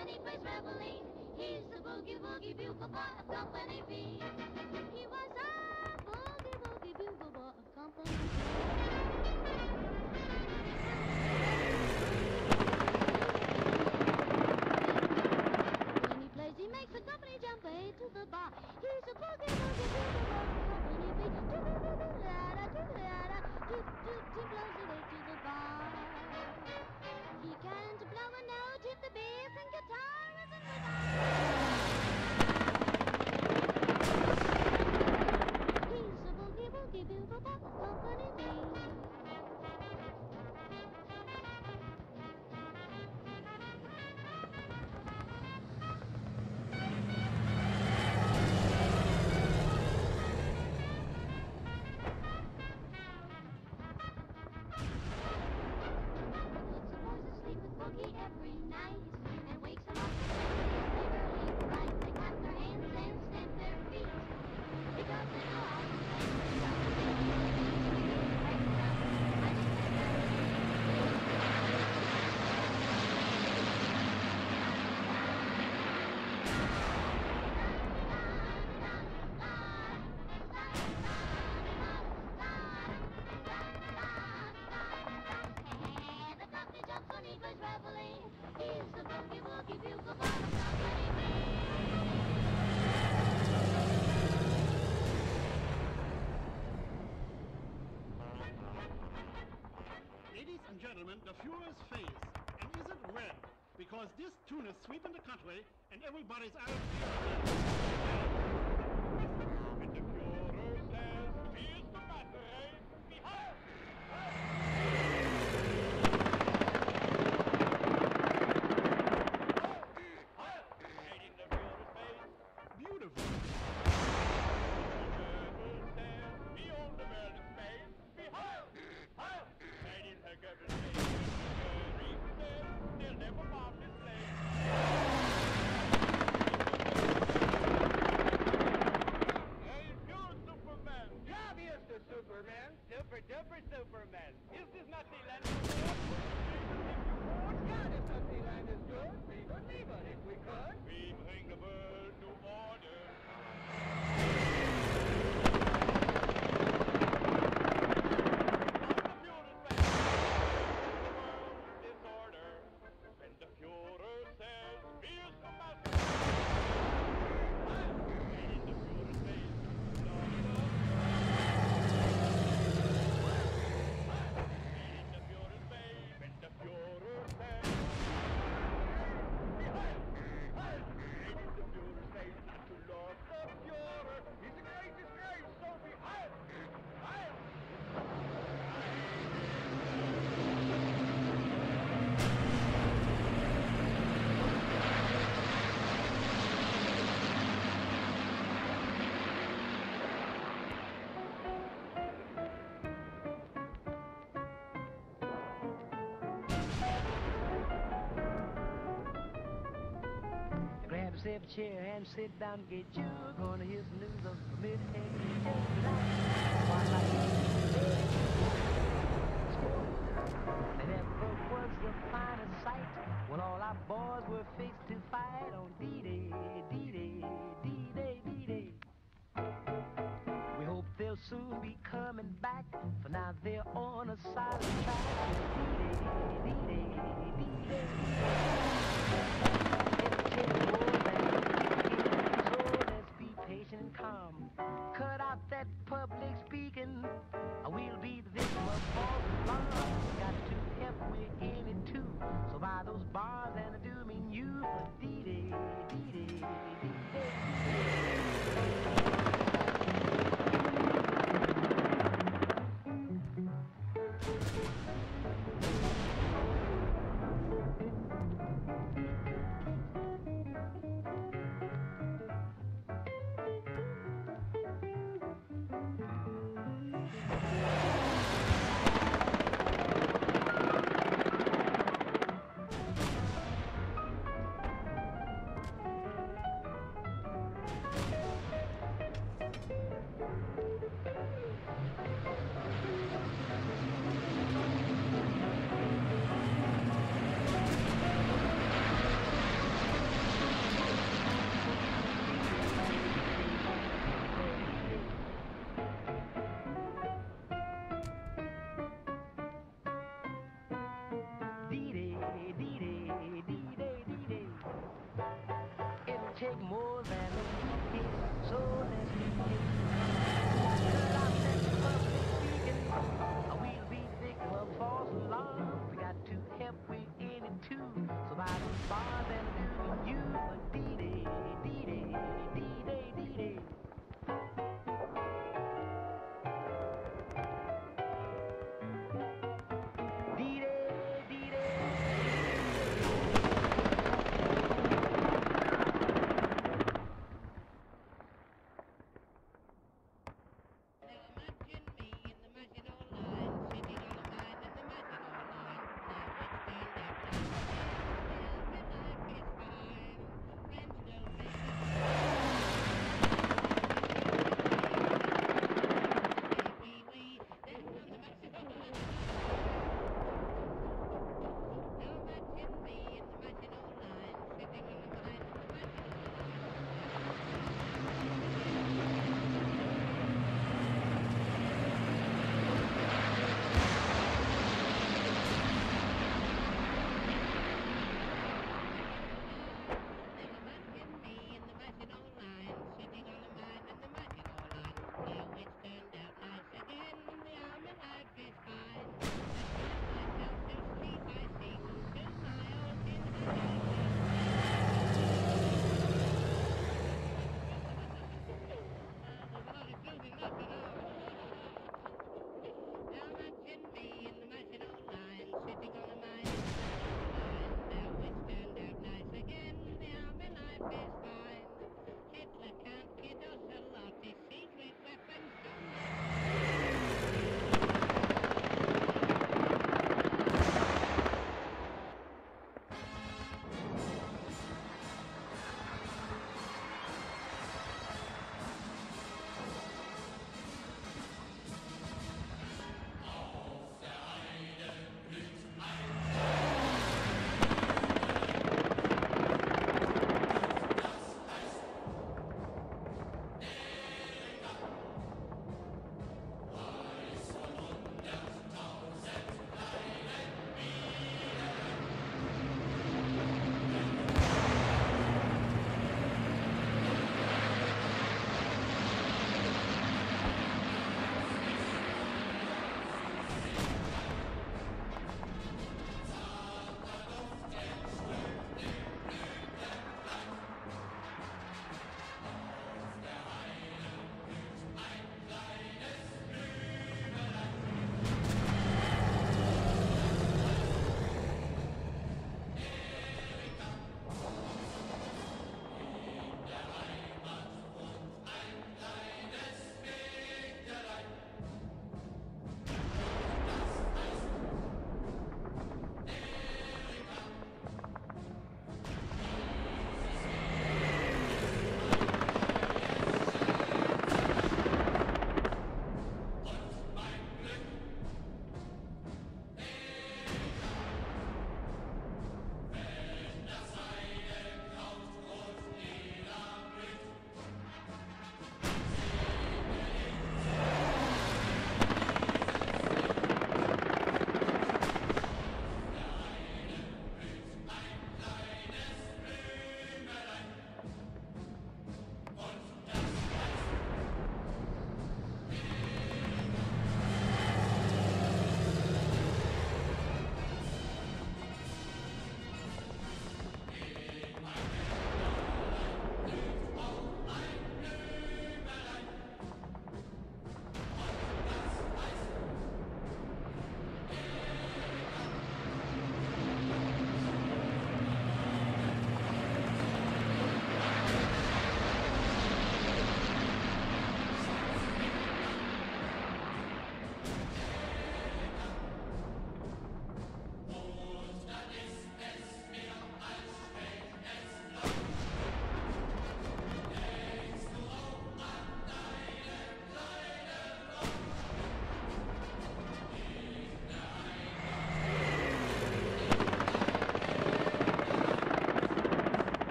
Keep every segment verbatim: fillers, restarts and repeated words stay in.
he plays reveille. He's the boogie woogie bugle boy of Company B. He was a boogie woogie bugle boy of Company B. When he plays, he makes the company jump way to the bar. He's a boogie woogie bugle boy of Company B. Do-do-do-do-da-da, do-da-da, do-do-do, blows the way to the bar. He can to blow a note if the bass and guitar isn't with us. He's a boogie woogie bugle boy of Company B. Every night and wakes them up early, bright. They clap their hands and stamp their feet because they know how to play. And the company jumps when he plays reveille. He's the boogie woogie bugle boy of Company B. Ladies and gentlemen, the Fuhrer's face. And is it red? Because this tune is sweeping the country and everybody's out of And the Führer says, here's the battery, behind! Hiding the Führer's face. beautiful. Beyond the world's face, behind! Hiding her government face. They'll never bomb this place. Hey, you're Superman. Yeah, here's the Superman. Super duper Superman. Is this not the land of the Yeah, this Disneyland is good. We could leave it if we could. We bring the world to order. When the Führer says, here's the master. And the Führer's face, knock it up. And the Führer's face, when the Führer says, behind, behind. And the Führer's face, not to love the Führer. He's the greatest grave, so behind, behind. Grab yourself a chair and sit down and get you. Gonna hear some news of the mid-take just tonight. While I and that book was the finest sight when all our boys were fixed to fight on D-Day, D-Day, D-Day, D-Day. We hope they'll soon be coming back, for now they're on a silent track. D-Day, D-Day, D-Day, so let's be patient and calm. Cut out that public speaking, or we'll be the victim of false alarm. Got to help, we're in it too. So buy those bars, and I do mean you. For D-Day, D-Day, D-Day, take more than a few hits, so let's do it. Cut out that public speaking, or we'll be victim of false alarm. We got to help with any two, so by those bars and doing you, but dee-day, dee-day, dee-day, dee-day.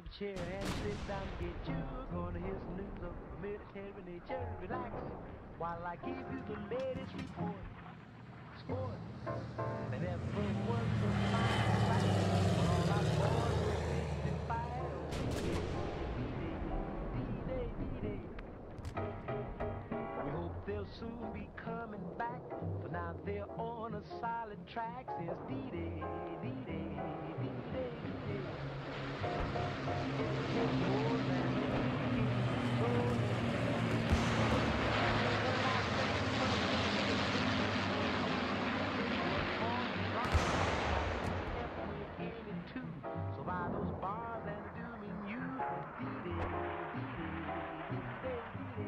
up a chair and sit down to get you. Gonna hear some news of military nature. Relax while I give you the latest report. Sport. And if it was a fine sight when all our boys were fit to fight on D-Day, D-Day, D-Day, D-Day. We hope they'll soon be coming back, for now they're on a solid track since D-Day, D-Day, D-Day, D-Day. It'll take more than a week, so so by those bars and the doom in you, D-Day, D-Day, D-Day, D-Day.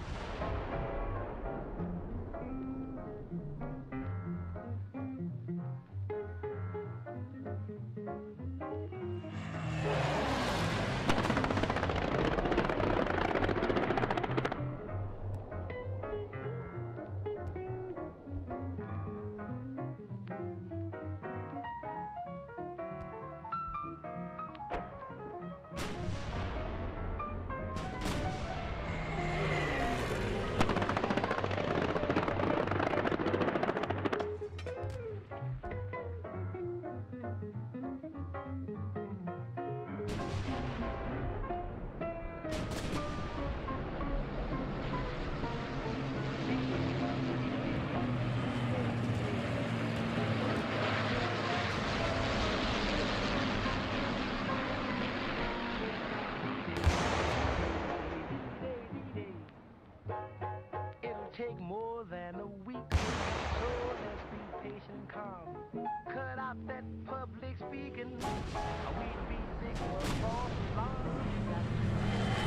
Take more than a week, so let's be patient and calm. Cut out that public speaking, we'd be sick of false alarm.